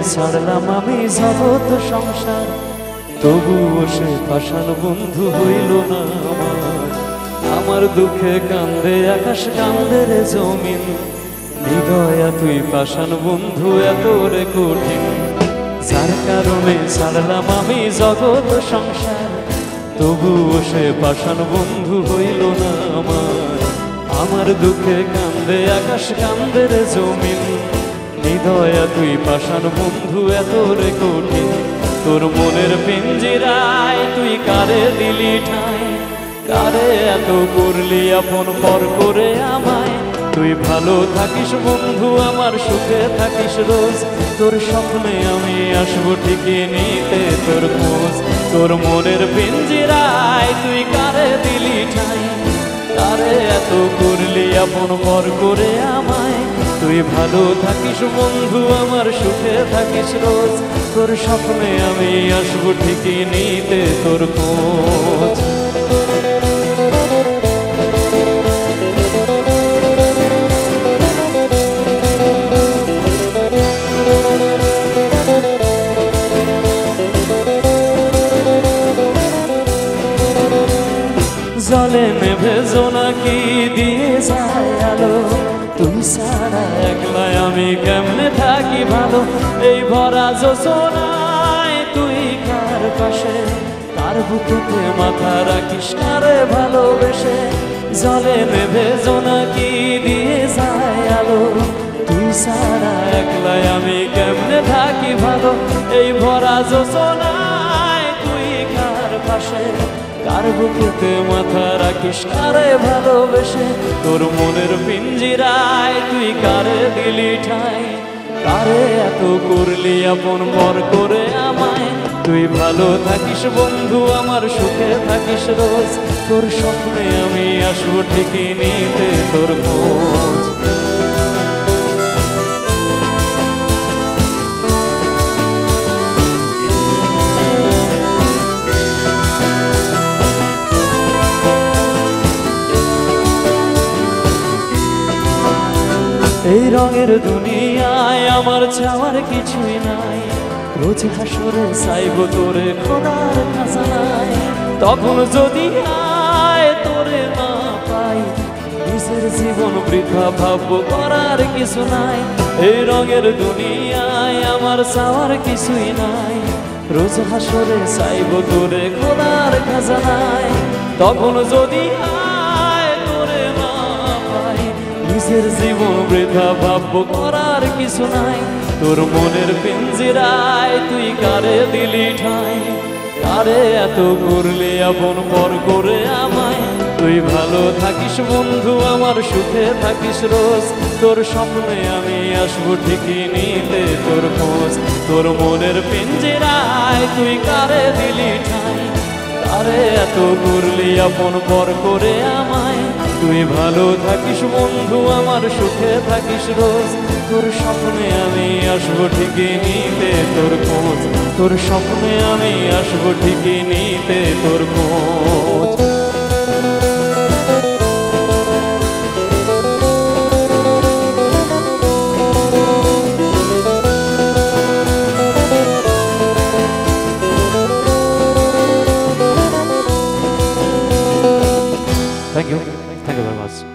ছাড়লাম আমি জগৎ সংসার, তবুও সে পাষাণ বন্ধু হইল না আমার। আমার দুঃখে কান্দে আকাশ, কান্দে রে জমিন, হৃদয়া তুই পাষাণ বন্ধু এত রে কঠিন। যার কারণে ছাড়লাম আমি জগৎ সংসার, তবুও সে পাষাণ বন্ধু হইল না আমার। আমার দুঃখে কান্দে আকাশ, কান্দে রে জমিন, হৃদয়া তুই পাষাণ বন্ধু এত রে কঠিন। তোর মনের পিঞ্জিরায় তুই কারে দিলি ঠাঁই, কারে এত করলি আপন পর করে আমায়। তুই ভালো থাকিস বন্ধু আমার, সুখে থাকিস রোজ, তোর স্বপ্নে আমি আসবো ঠিকই নিতে তোর খোঁজ। তোর মনের পিঞ্জিরায় তুই কারে দিলি ঠাঁই, কারে এত করলি আপন পর করে আমায়। তুই ভালো থাকিস বন্ধু আমার, সুখে থাকিস রোজ, তোর স্বপ্নে আমি আসবো ঠিকই নিতে তোর খোঁজ। জলে নেভে জোনাকি দিয়ে যায় আলো, তুই ছাড়া একলা আমি কেমনে থাকি ভালো। এই ভরা যোজনায় তুই কার পাশে, কার বুকেতে মাথা রাখিস কারে ভালোবেসে। জলে নেভে জোনাকি দিয়ে যায় আলো, তুই ছাড়া একলা আমি কেমনে থাকি ভালো। এই ভরা যোজনায় তুই কার পাশে, কার বুকেতে মাথা রাখিস কারে ভালোবেসে। তোর মনের পিঞ্জিরায় তুই কারে দিলি ঠাঁই, কারে এত করলি আপন পর করে আমায়। তুই ভালো থাকিস বন্ধু আমার, সুখে থাকিস রোজ, তোর স্বপ্নে আমি আসবো ঠিকই নিতে তোর খোঁজ। এই রঙের দুনিয়ায় আমার চাওয়ার কিছুই নাই, রোজ হাসরে চাইব তোরে খোদার খাজানায়। তখন যদি আয় তোরে না পাই, নিজের জীবন বৃথা ভাববো করার কিছু নাই। এই রঙের দুনিয়ায় আমার চাওয়ার কিছুই নাই, রোজ হাসরে চাইব তোরে খোদার খাজানায়। তখন যদি নিজের জীবন বৃথা ভাববো করার কিছু নাই। তোর মনের পিঞ্জিরায় তুই কারে দিলি ঠাঁই, কারে এত করলি আপন পর করে আমায়। তুই ভালো থাকিস বন্ধু আমার, সুখে থাকিস রোজ, তোর স্বপ্নে আমি আসবো ঠিকই নিতে তোর খোঁজ। তোর মনের পিঞ্জিরায় তুই কারে দিলি ঠাঁই, কারে এত করলি আপন পর করে আমায়। তুই ভালো থাকিস বন্ধু আমার, সুখে থাকিস রোজ, তোর স্বপ্নে আমি আসবো ঠিকই নিতে তোর খোঁজ। তোর স্বপ্নে আমি আসবো ঠিকই নিতে তোর খোঁজ। Thank you very much.